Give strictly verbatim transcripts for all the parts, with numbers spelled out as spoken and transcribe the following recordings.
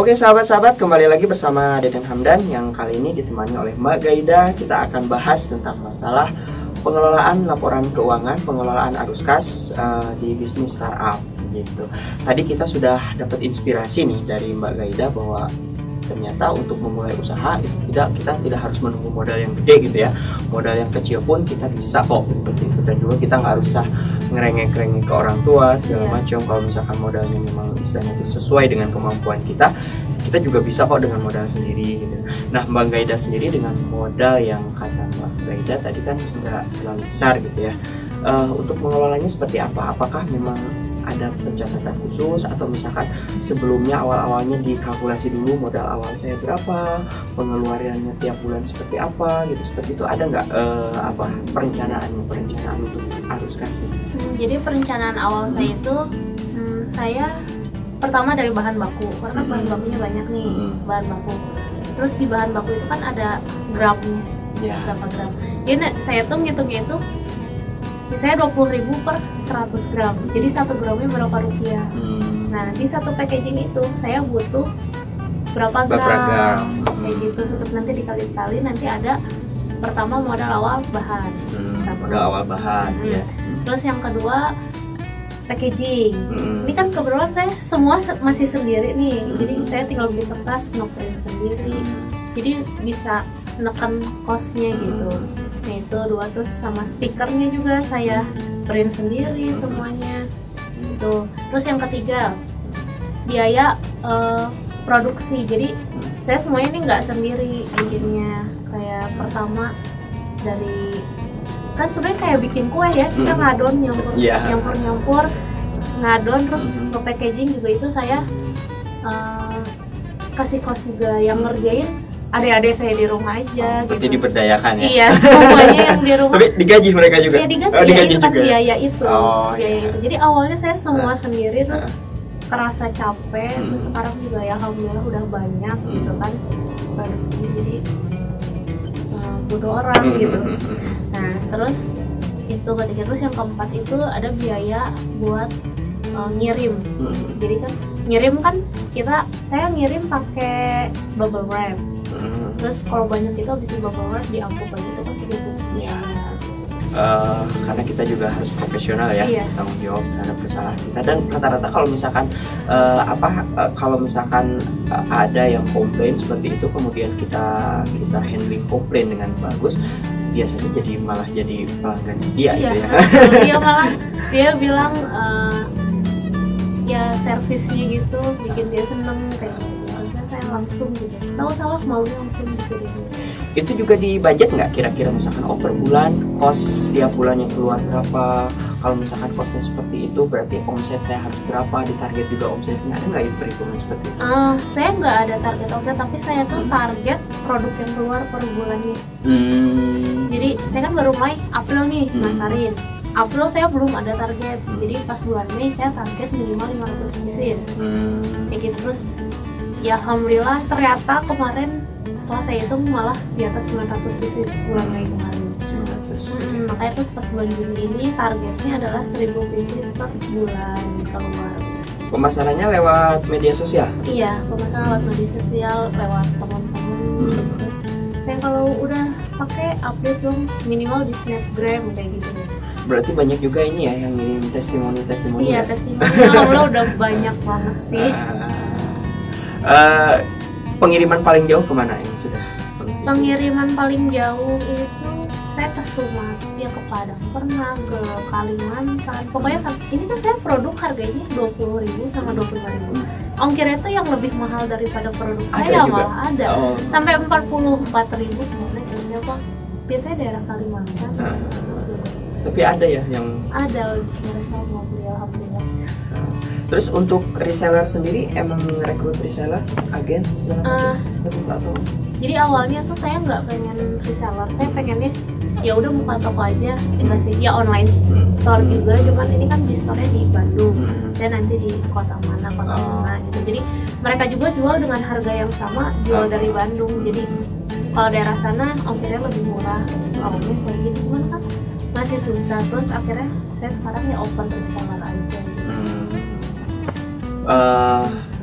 Oke sahabat-sahabat, kembali lagi bersama Deden Hamdan yang kali ini ditemani oleh Mbak Gaida. Kita akan bahas tentang masalah pengelolaan laporan keuangan, pengelolaan arus kas uh, di bisnis startup gitu. Tadi kita sudah dapat inspirasi nih dari Mbak Gaida bahwa ternyata untuk memulai usaha itu tidak kita tidak harus menunggu modal yang gede gitu ya. Modal yang kecil pun kita bisa kok seperti itu, dan juga kita nggak usah ngerengek-ngerengek ke orang tua segala yeah. macam. Kalau misalkan modalnya memang istilahnya itu sesuai dengan kemampuan kita, kita juga bisa kok dengan modal sendiri gitu. Nah, Mbak Gaida sendiri dengan modal yang kata Mbak Gaida tadi kan nggak terlalu besar gitu ya. Uh, untuk mengelolanya seperti apa? Apakah memang ada pencatatan khusus atau misalkan sebelumnya awal-awalnya dikalkulasi dulu modal awal saya berapa, pengeluarannya tiap bulan seperti apa gitu, seperti itu ada nggak uh, apa perencanaannya perencanaan untuk arus kasnya? Hmm, jadi perencanaan awal saya itu hmm, saya pertama dari bahan baku karena bahan bakunya banyak nih hmm. bahan baku. Terus di bahan baku itu kan ada gramnya, yeah. berapa gram. Jadi saya tuh ngitung-ngitung itu misalnya dua puluh ribu per seratus gram, jadi satu gramnya berapa rupiah. hmm. Nah, di satu packaging itu saya butuh berapa gram, berapa gram. kayak gitu. Terus nanti dikali-kali nanti ada pertama modal awal bahan, hmm, modal awal bahan hmm. ya. Terus yang kedua packaging. hmm. Ini kan kebetulan saya semua masih sendiri nih, hmm. jadi saya tinggal beli kertas, ngeprint sendiri, jadi bisa menekan costnya gitu. Nah itu dua, terus sama stikernya juga saya print sendiri semuanya itu. Terus yang ketiga biaya uh, produksi, jadi saya semuanya ini nggak sendiri bikinnya. Kayak pertama dari kan sebenarnya kayak bikin kue ya, kita ngadon nyampur yeah. nyampur nyampur ngadon, terus ke packaging juga itu saya uh, kasih cost juga. Yang ngerjain adik-adik saya di rumah aja oh, gitu. Jadi diberdayakan ya? Iya, semuanya yang di rumah. Tapi digaji mereka juga? Iya digaji, oh, ya, digaji itu kan juga. biaya itu, oh, biaya iya. itu. Jadi awalnya saya semua uh, sendiri, terus uh, kerasa capek, hmm. terus sekarang juga ya alhamdulillah udah banyak hmm. gitu kan produksi, jadi uh, bodoh orang hmm. gitu. Nah terus itu ketiga, terus yang keempat itu ada biaya buat uh, ngirim. hmm. Jadi kan ngirim kan kita, saya ngirim pakai bubble wrap. Hmm. Terus kalau banyak itu habis bubble wrap diangkut lagi itu kan tiga puluh. Ya. Uh, karena kita juga harus profesional ya, iya. tanggung jawab terhadap kesalahan kita. Dan rata-rata kalau misalkan uh, apa uh, kalau misalkan uh, ada yang komplain seperti itu, kemudian kita kita handling komplain dengan bagus, biasanya jadi malah jadi pelanggan setia iya, gitu ya. Dia malah dia bilang uh, ya servisnya gitu bikin dia seneng kayak gitu. Saya langsung gitu, tahu salah maunya langsung dikirim. Itu juga di budget nggak kira-kira, misalkan oh per bulan kos tiap bulan yang keluar berapa? Kalau misalkan kosnya seperti itu berarti omset saya harus berapa, di target juga omsetnya, ada nggak itu perhitungan seperti itu? Uh, saya nggak ada target omset, tapi saya tuh target produk yang keluar per bulannya. hmm. Jadi saya kan baru mulai April nih hmm. masarin. April saya belum ada target, jadi pas bulan Mei saya target minimal lima ratus pieces. hmm. Kayak gitu. Terus ya alhamdulillah ternyata kemarin setelah saya itu malah di atas sembilan ratus pieces bulan Mei kemarin. hmm, makanya terus pas bulan Juni ini targetnya adalah seribu pieces per bulan keluar. Pemasarannya lewat media sosial? Iya, pemasaran lewat media sosial, lewat teman-teman. hmm. Terus saya kalau udah pakai update dong minimal di Snapgram kayak gitu. Berarti banyak juga ini ya yang ngirim testimoni-testimoni. Iya, testimoni alhamdulillah udah banyak banget sih. Uh, pengiriman paling jauh kemana yang sudah? Pengiriman paling jauh itu saya ke Sumatera, ke Padang pernah, ke Kalimantan. Pokoknya ini kan saya produk harganya dua puluh ribu sama dua puluh lima ribu. Ongkirnya itu yang lebih mahal daripada produk ada saya juga? Malah ada. Oh. Sampai empat puluh empat ribu sebenarnya kayaknya Pak. Biasanya daerah Kalimantan. Nah. Tapi ada ya yang ada mereka mau beli alhamdulillah. Terus untuk reseller sendiri emang rekrut reseller, agen segala macam uh, seperti itu atau? Jadi awalnya tuh saya nggak pengen reseller, saya pengennya ya udah buka toko aja, enggak sih ya online store juga, cuman ini kan di store-nya di Bandung dan nanti di kota mana kota oh. mana gitu. Jadi mereka juga jual dengan harga yang sama jual dari Bandung. Jadi kalau daerah sana ongkirnya lebih murah. Awalnya kayak gitu, cuman kan masih susah. Terus akhirnya saya sekarang ya open reseller aja. Hmm. Uh,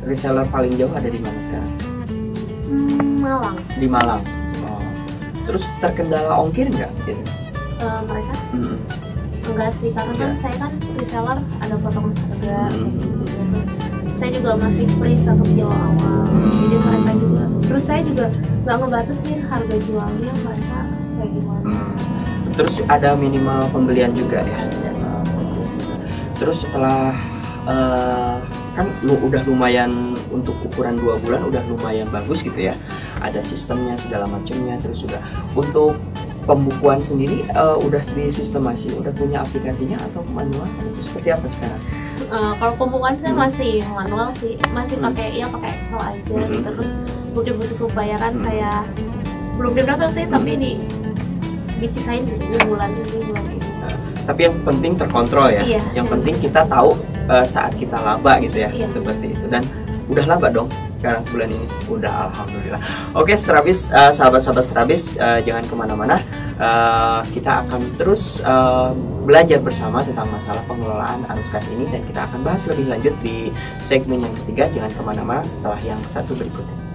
reseller paling jauh ada di mana sekarang? Hmm, Malang. Di Malang. Oh. Terus terkendala ongkir nggak? Gitu? Uh, mereka? Mm-hmm. Enggak sih, karena yeah. kan saya kan reseller ada potongan harga. Mm-hmm. Gitu. Saya juga masih free satu kilo awal. Mm-hmm. Jadi mereka juga. Terus saya juga nggak ngebatasin harga jualnya mereka kayak gimana. Mm-hmm. Terus ada minimal pembelian juga ya. Terus setelah uh, kan lu udah lumayan untuk ukuran dua bulan udah lumayan bagus gitu ya. Ada sistemnya segala macamnya. Terus juga untuk pembukuan sendiri uh, udah disistemasi, udah punya aplikasinya atau manual? Itu seperti apa sekarang? Uh, kalau pembukuan saya hmm. masih manual sih, masih hmm. pakai ya pakai Excel aja. Hmm. Gitu. Terus bukti-bukti pembayaran hmm. kayak belum diberapa sih, hmm. tapi di dipisahin gitu, bulan ini bulan ini. Uh, tapi yang penting terkontrol ya. Iya, yang ya. penting kita tahu uh, saat kita laba gitu ya, iya. seperti itu. Dan udah laba dong sekarang bulan ini, udah alhamdulillah. Oke Strabis, uh, sahabat-sahabat Strabis, uh, jangan kemana-mana. Uh, kita akan terus uh, belajar bersama tentang masalah pengelolaan arus kas ini dan kita akan bahas lebih lanjut di segmen yang ketiga. Jangan kemana-mana setelah yang satu berikutnya.